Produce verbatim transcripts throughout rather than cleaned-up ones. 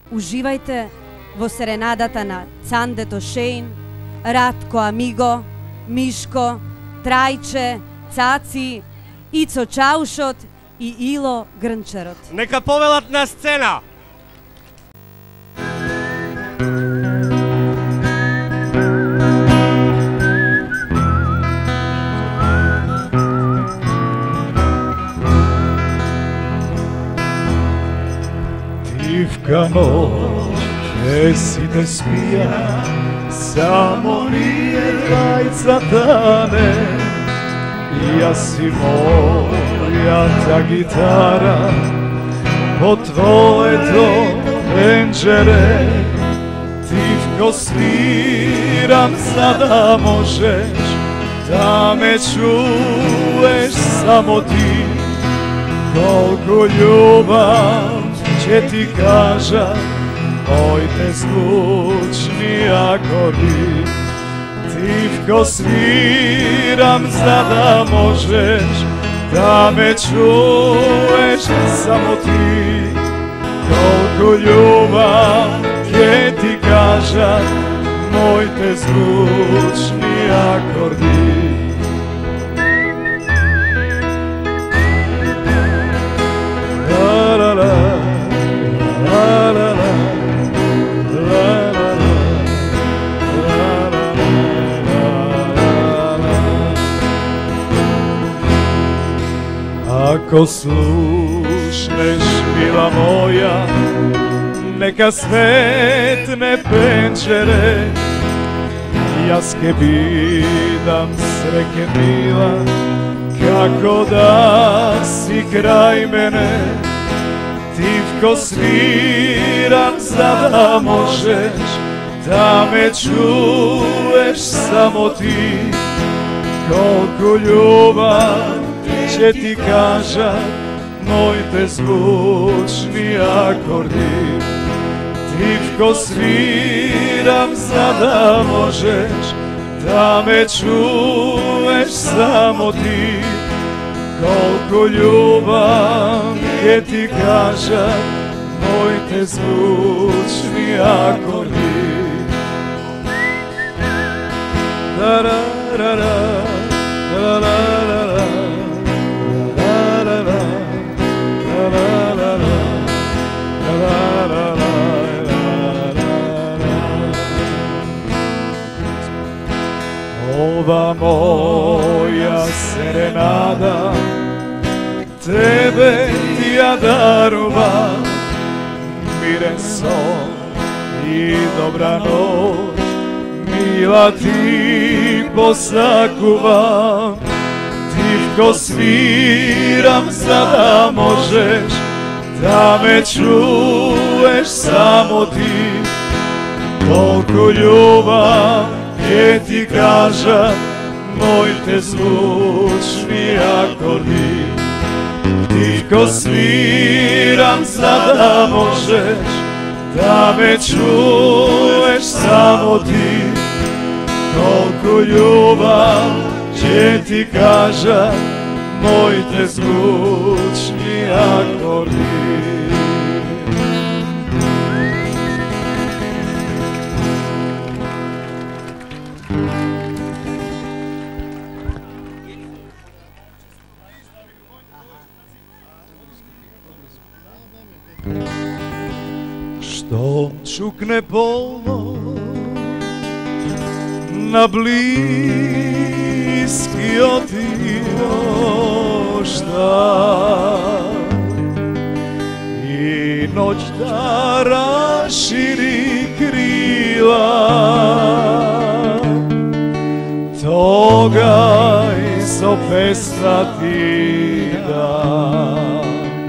Uživajte vo serenadata na Candeto Šejn, Ratko Amigo, Miško, Trajče, Caci, Ico Čaušot i Ilo Grnčarot. Neka povelatna scena! Tivka noć, gdje si te smija, samo nije rajca tane. Ja si moja ta gitara, po tvoje to penđere. Tivko sviram, sada možeš da me čuješ samo ti. Koliko ljubav će ti kažat moj te zvučni akordi. Tivko sviram, sada možeš da me čuješ samo ti. Koliko ljubav će ti kažat moj te zvučni akordi. La la la, la la la, la la la, la la la. Ako slušneš, mila moja, neka svetne penđere. Jaske bidam sreke mila, kako da si kraj mene. Tivko sviram, sada možeš da me čuješ samo ti. Koliko ljubav će ti kažat moj te zvučni akordi. Tivko sviram, sada možeš da me čuješ samo ti. Koliko ljubav je ti kažat moj te zvučni akordi. Da da da da, da da da da, da da da, da da da da, da da da. Ova moja serenada tebe ti ja darujem, miren son i dobra noć, mila ti posakuvam. Tivko sviram, sada možeš da me čuješ samo ti. Koliko ljubav je ti kažat moj te zvučni akordi. Tivko sviram, sada možeš da me čuješ samo ti. Koliko ljubav će ti kažat moj te zvučni akordi. Što čukne polno na bliski otišta i noć da raširi krila, toga izopesta ti dam.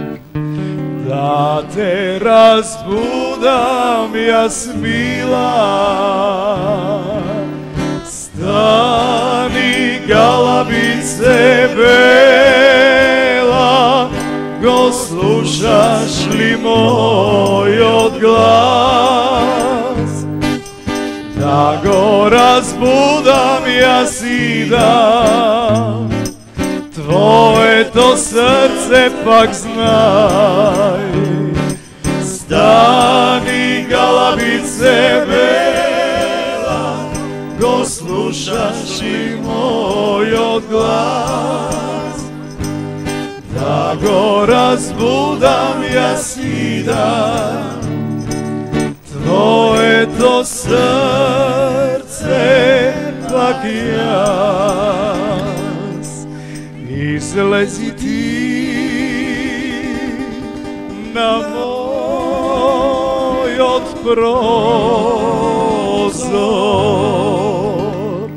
Da te razbudam, Jasmila, stani galabice bela, go slušaš li moj odglas? Da go razbudam, ja si dam, tvoje to srce pak znaj. Stani galavice bela, ko slušaš li moj glas, da go razbudam ja svidan, tvoje to srce pak jas. Izlezi ti na moj od prozor,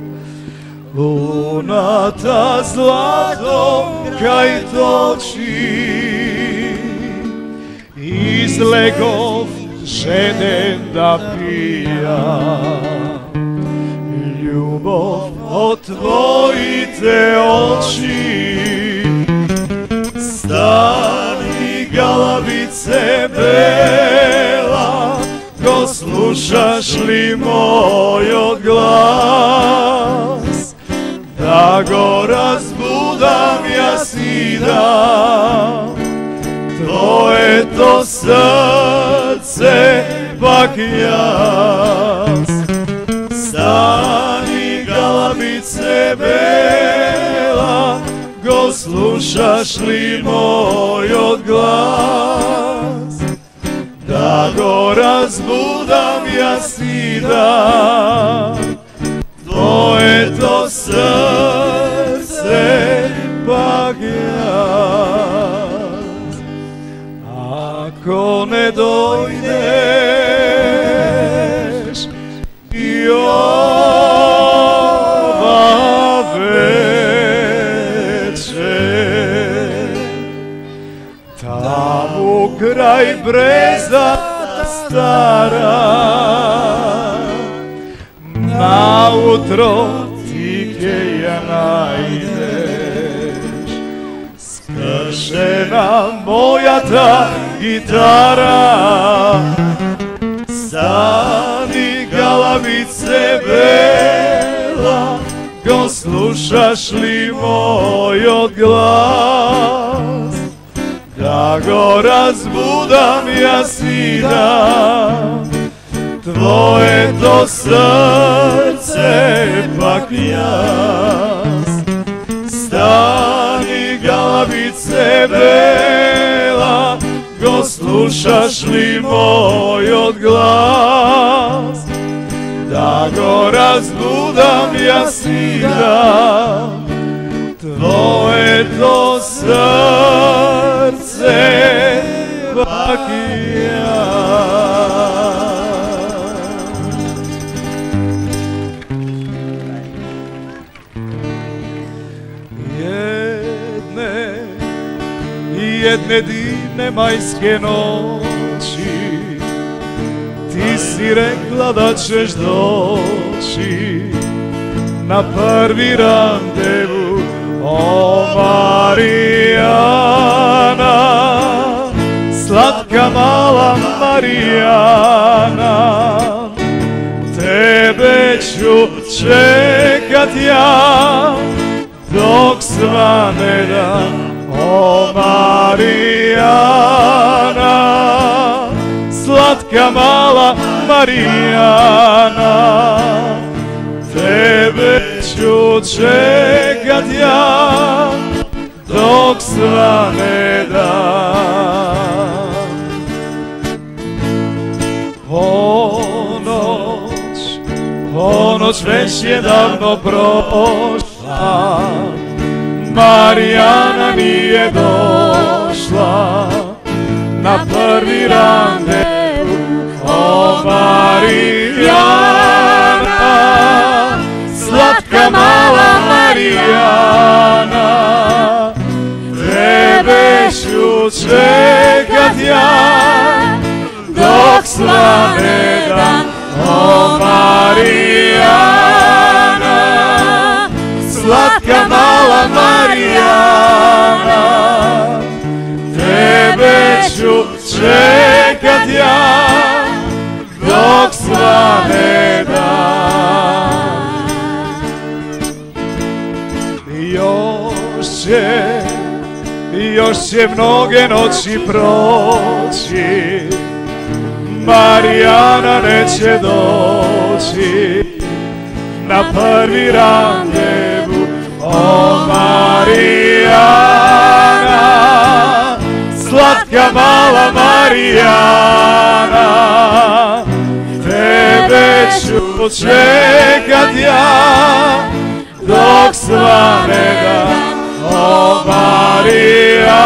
luna ta zlato kaj toči, izlegov žeden da pijam, ljubov otvojite oči, stani galavice bela, ko slušaš li moj glas, da go razbudam ja svidan, tvoje to srce pak jas. Stani galavice bela, ko slušaš li moj glas, da go razbudam ja svidan, tvoje to srce pak jas. Ako ne dojdeš i ova večer, tamo kraj breza stara, nautro ti ke ja najdeš, skršena moja ta gitara. Stani galavice bela, ko slušaš li moj glas, da go razbudam ja svidan, tvoje to srce pak jas. Stani galavice bela, ko slušaš li moj glas, da go razbudam ja svidan, tvoje to srce pak jas. Jedne, jedne divne majske noći, ti si rekla da ćeš doći na prvi randevu, o Marijana, slatka mala Marijana, tebe ću čekat ja dok svane dan, o Marijana, slatka mala Marijana, tebe ću čekat ja dok svane dan. Ponoć, ponoć već je davno prošla, Marijana nije došla na prvi randevu, o Marijana, slatka mala Marijana, tebe ću čekat ja dok svane dan, o Marijana, slatka mala Marijana, tebe ću čekat ja dok svane dan. Još će, još će mnoge noći proći, Marijana neće doći na prvi randevu. O Marijana, slatka mala Marijana, tebe ću čekat ja dok svane dan. O Marijana,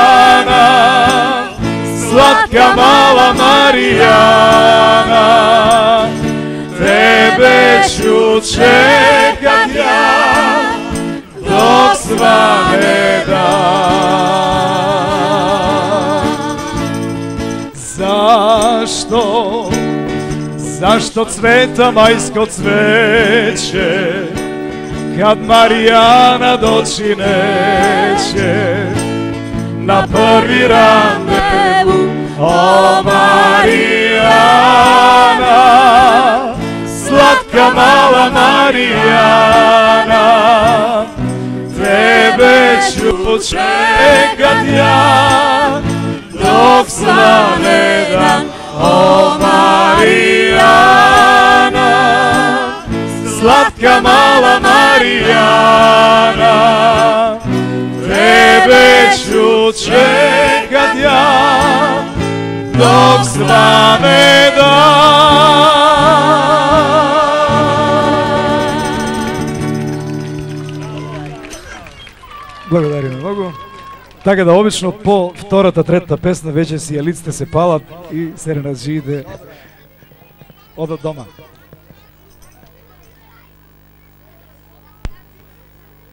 slatka mala Marijana, tebe ću čekat ja dok svane dan. Zašto, zašto cveta majsko cveće kad Marijana doći neće na prvi randevu? O Marijana, slatka mala Marijana, tebe ću čekat ja dok svane dan. O Marijana, slatka mala Marijana, tebe ću čekat ja dok svane dan. Благодарим много. Така да обично по втората, третата песна вече си ја лиците се палат и се ренажиде одат дома.